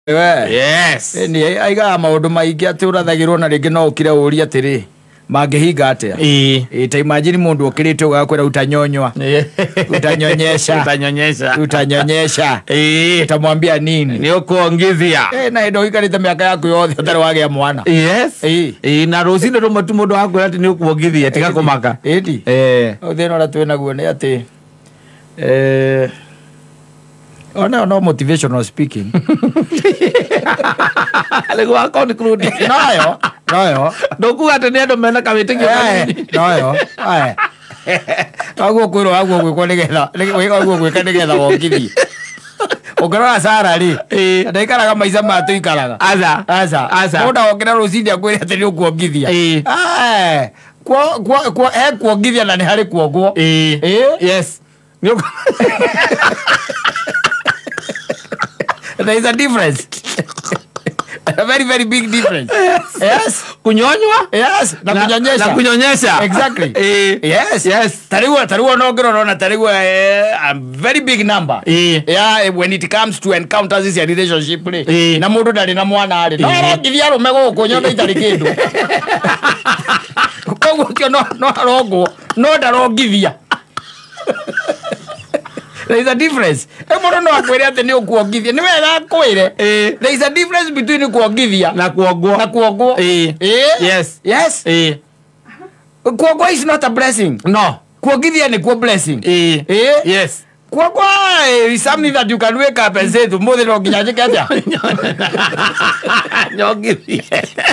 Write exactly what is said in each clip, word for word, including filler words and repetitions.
Yes. Ni aiga maundu maingi ati urathagirwo na ringi no ukire uria atiri mangihinga atia. Eh. Eh, ta imagine mundu ukirite ugakwira utanyonywa. Utanyonyesha. Utanyonyesha. Utanyonyesha. Eh. Utamwambia nini? Ni ukuongithia. Eh, na ndo ikarite miaka yako yothe utari wagea mwana. Yes. Eh. Eh, na rucinde rumwe tu mundu akwira ati ni ukuongithia tiga kumaka. Edi. Eh. Uthina ura twina guo ni ati eh ona no motivational speaking. Lego wako ni kurudi. Nayo, nayo. Ndoku ati ni andu mena kawitikio kanini. Nayo. Ai. Aguo kwiro aguo gwikwo nigetha, aguo gwika nigetha wongithie. Ukarora Sara ri. Ndaikaraga maica matu ikaraga. Aza. Aza. Aza. Muda wokira rucindi akwire ati ni ukuongithia. Eh. Kwa kwa kwa eh kuongithia na ni hari kuongwo. Eh. Yes. There is a difference. A very very big difference. Yes. Yes. Kunyonywa? Yes. Na kunyonyesha. Na kunyonyesha. Exactly. Eh. Yes. Yes. Tariwa tariwa no gero na tariwa a very big number. Eh. Yeah, when it comes to encounters this relationship ni. Eh. Na mundu ndari na mwana ari. No ngithia rume go kunyondo itari kindu. Koguo kio no no rogo. No ndarongithia. There is a difference. E mundu no akwire ati ni ukuongithia. Ni wega akwire. There is a difference between kuongithia na kuongwo. Na kuongwo. Eh. Yes. Yes. Eh. Kuongwo is not a blessing. No. Kuongithia ni ku blessing. Eh. Eh. Yes. Kuongwo is something that you can wake up and say to mother no ginya jike atia. Nyongithia.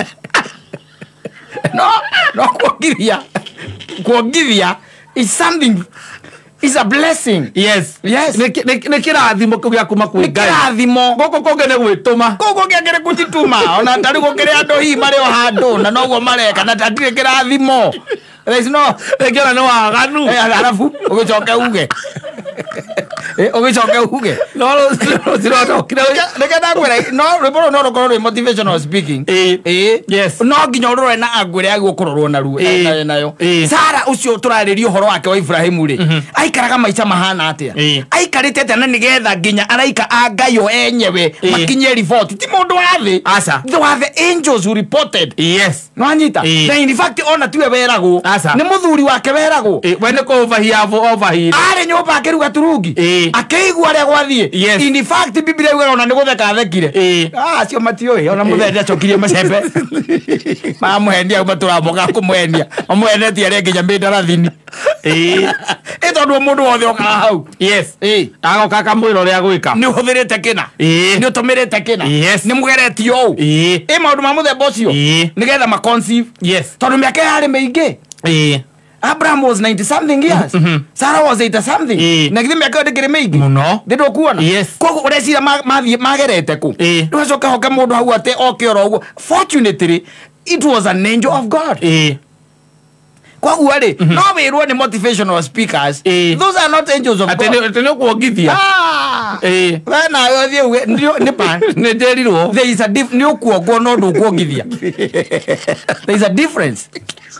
No, no kuongithia. Kuongithia is something. It's a blessing. Yes. Yes. Ni ni kirathimo kugia kuma ku Ngai. Kirathimo. Goko kongene gwituma. Goko ngengere kujituma. Ona tari gukire andu hi mari o handu na noguo mareka na tatire kirathimo. There is no. Ekiona no waganu. Eh, alafu ugicoke uge. Eh, ugicoke uge. No no zero no kira. Neke ndagwira no rwimbo no rukorwo motivational speaking. Eh. Eh. Yes. No nginya urore na agwire agi gukororwo na ru nayo. Sara ucio turaririo horo wake wa Ibrahimu ri. Aikaraga maica mahana atia. Aikarite ate na nigetha nginya araika angayo enyewe makinye report. Ti mundu wa thi. Asa. They were the angels who reported. Yes. No anyita. Na in fact ona tiwe weragwo. Ni muthuri wake weragwo. Wene ko overhear overhear. Ari nyumba akiruga turungi. Akeigua ria gwathie. In fact Biblia yuga ona ni gutheka thekire. Ah cio matioi ona muthende acokirie macembe. Mamuhendia umatura moga kumwenia. Amwenetie ri nginya mindarathini. Eh. Etondu mundu wothe oka hau. Yes. Eh. Agoka kamwiro ria gwika. Ni uthirite kina. Ni utumirite kina. Yes. Ni mugeretio u. Eh. E maundu ma muthemba ucio. Nigetha ma conceive. Yes. Tondu miaka yari meingi. Eh. Abraham was ninety something years. Mm -hmm. Sarah was eighty something. E. Na githime akade kire meigi. Muno. Ndido kuona. Yes. Kogo urecira mathie magerete ku. E. Ndocoka hoka mundu hau ate oke oro. Fortunately it was an angel of God. E. Kogo ari mm -hmm. no wirwo ni motivational speakers. E. Those are not angels of Atene, God. Atene kuongithia. Ah. E. Wena yothie ndio ni pan. Ni nderirwo. There is a diff ni okuongwo no ndu kuongithia. There is a difference.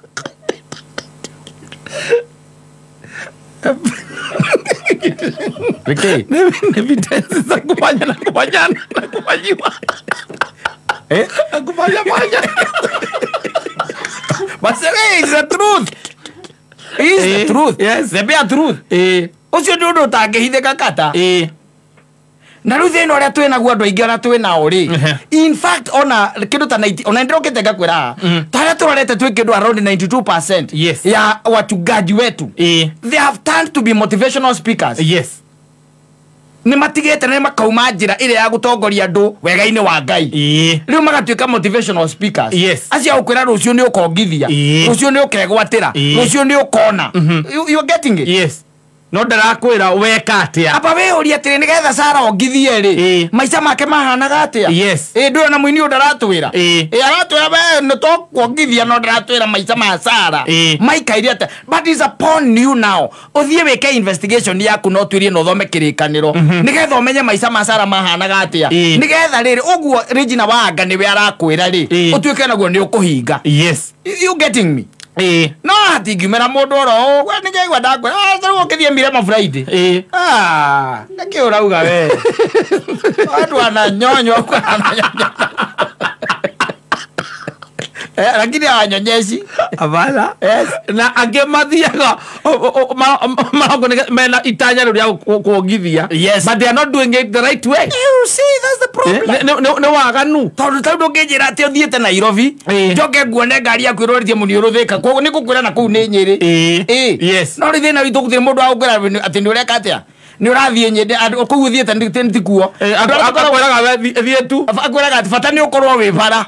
Okay. Evidence za kufanya na kufanya na kufanyiwa. Eh? Kufanya fanya. But say it's the truth. It's the truth. Yes. The bare truth. Eh. Ucio ndu utangihithika kata. Eh. Na ruthi no ria twina guo andu aingi ora twina uri. In fact ona kindu ta ninety ona ndrokete ngakwira. Tara turorete twi kindu around ninety-two percent. Yes. Ya wachungaji wetu. Eh. They have turned to be motivational speakers. Yes. Ni matigete na makauma njira ile ya gutongoria andu wega-ini wa Ngai. Eh. Riu magatuika motivational speakers. Yes. Acia ukwira rucio ni ukongithia. Rucio ni ukegwatira. Rucio ni ukona. You, you getting it? Yes. No ndarakwira weka atia. Apa we uri atire nigetha Sara ongithie ri. Maica make mahanaga atia. Yes. Eh ndio na muini ndaratwira. Eh aratwira we no to kuongithia no ndaratwira maica ma Sara. Maikaire atia. But is upon you now. Uthie weke investigation yaku no twirie no thome kirikaniro. Nigetha umenye maica ma Sara mahanaga atia. Nigetha riri uguo Regina Wanga niwe arakwira ri. Utuike naguo ni ukuhinga. Yes. You getting me? eh no hatingimera mundu oro we ni ngeigwa ndakwe ah sasa ukithie mire ma Friday eh ah nake urauga we watu ananyonywa kwa ananyonywa eh lakini anyonyeshi abala yes na angemathiaga mago mena itanya rya kuongithia yes but they are not doing it the right way. You see, that's the problem. no no no waganu tondu tondu ngejira ati uthiete Nairobi njoke nguone ngari yaku iroritie muniuru thika koguo ni gukwira na kuu ni Nyeri eh yes no ri thina witu gutire mundu agukwira ati ni ureka atia ni urathie nyende kuu uthiete ndi kuo akwiraga we thie tu akwiraga ati bata ni ukorwo wi bara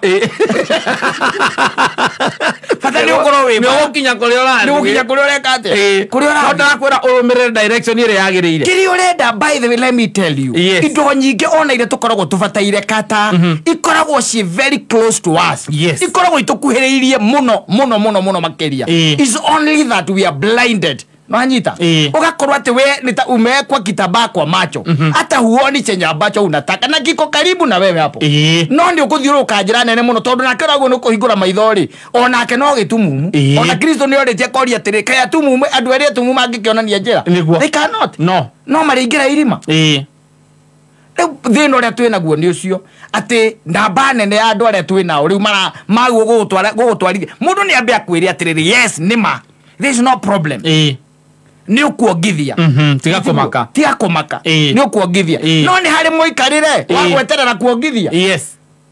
bata ni ukorwo wi bara ni ukinya kuri ora ni ukinya kuri ureka atia kuri ora no ndakwira urumirire direction ire yagirire kiri urenda. By the way, let me tell you, indo nyingi ona ire tukoragwo tubataire kata ikoragwo she very close to us, ikoragwo itukuhiriirie muno muno muno muno makeria. It's only that we are blinded. Manyita ugakorwa ati we nita umewekwa kitambaa kwa macho hata huoni chenye ambacho unataka na kiko karibu na wewe hapo no ndio ukuthiuruka njira nene muno tondu nake ragwo nuko hingura maithori onake no gitumumu ona Kristo ni orete koria atiri kaya tumumu andu eri tumumu angikionania njira they cannot no no maringira irima eh thino ria twina guo ni ucio ati ndamba nene ya andu aria twina riu mara maguo gugutwara gugutwarithia mundu ni ambia kwiri atiriri yes nima there is no problem eh ni ukuongithia mhm tiga komaka tiga komaka ni ukuongithia no ni hari muikarire wa gweterera kuongithia yes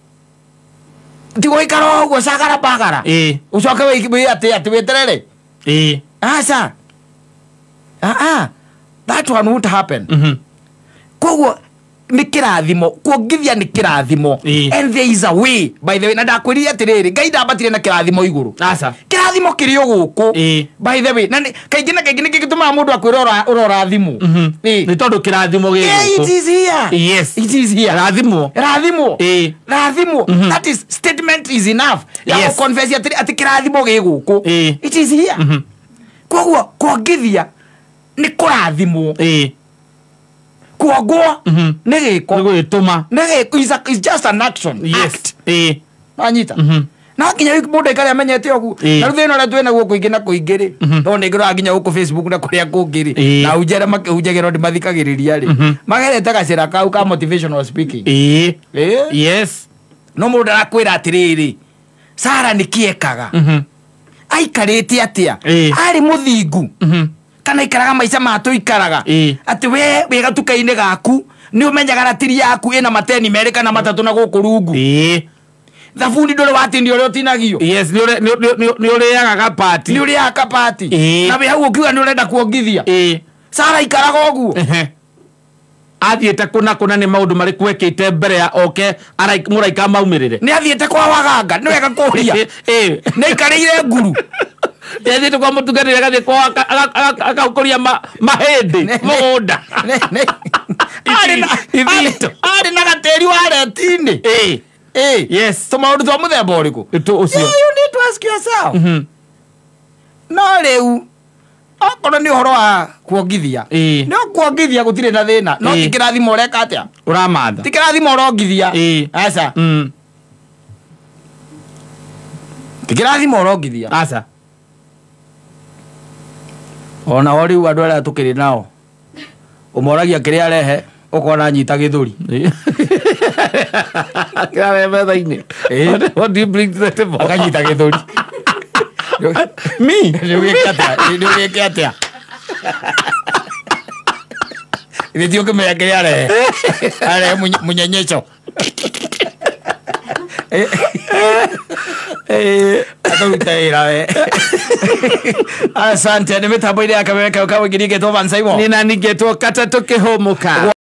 tigo ikaro ugo sagara bagara eh ucoke we ati ati weterere eh asa ah ah that one would happen mhm koguo ni kirathimo kuongithia ni kirathimo and there is a way by the way na ndakwiriria atiriri Ngai ndambatire na kirathimo iguru asa kirathimo kiri uguku by the way na kaingi na kaingi nikituma mundu akwira urora thimu ni tondu kirathimo giguku it is here yes it is here rathimo rathimo rathimo that is statement is enough ya confess ati kirathimo giguku it is here koguo kuongithia ni kurathimo kuogwa ni giko ni gwituma ni giko is just an action yes eh anyita na kinya mundu ikari amenyete ogu na ruthino ra twena guo kuingi na kuingiri no ni ngira ginya guku Facebook na kuria kungiri na ujere makehujagero ndi mathikagiriria ri magerete gacira kau ka motivational speaking eh yes no mundu arakwira atiriri Sara nikiekaga aikarite atia ari muthingu kana ikaraga maica matu ikaraga ati we wega tukaine gaku ni umenyaga ratiri yaku ina mateni meri kana matatu na guku rungu eh thabundi ndore watindi ore otinagio yes ni ore ni ore yaga kapati ni ore yaga kapati na we hau ukiuga ni urenda kuongithia eh Sara ikaraga oguo ehe athiete kuna kuna ni maundu mari kwekite mbere ya oke ara muraika maumirire ni athiete kwa waganga ni wega kuria eh ni ikarire nguru Yeye tu kwa mutunganira gathi kwa akakoria mahindi mugunda ari na ivito ari na gateri wa retini eh eh yes so maundu twa muthemba uriku itu ucio you need to ask yourself mhm no reu akora ni horo wa kuongithia ni kuongithia gutire na thina no tikirathimo ureka atia uramatha tikirathimo urongithia aca mm tikirathimo urongithia aca ona ori u andu aria tukiri nao umoragia kiri arehe ukona nyita githuri kira metha-ini what do you bring to the table akanyita githuri me ndio gikatia ndio gikatia ile tio kama kiri arehe arehe munyenyecho eh eh atautaira we asante ni mitambo ile akamweka kwa wengine geto vansaimo nina nigeto kata toke homoka.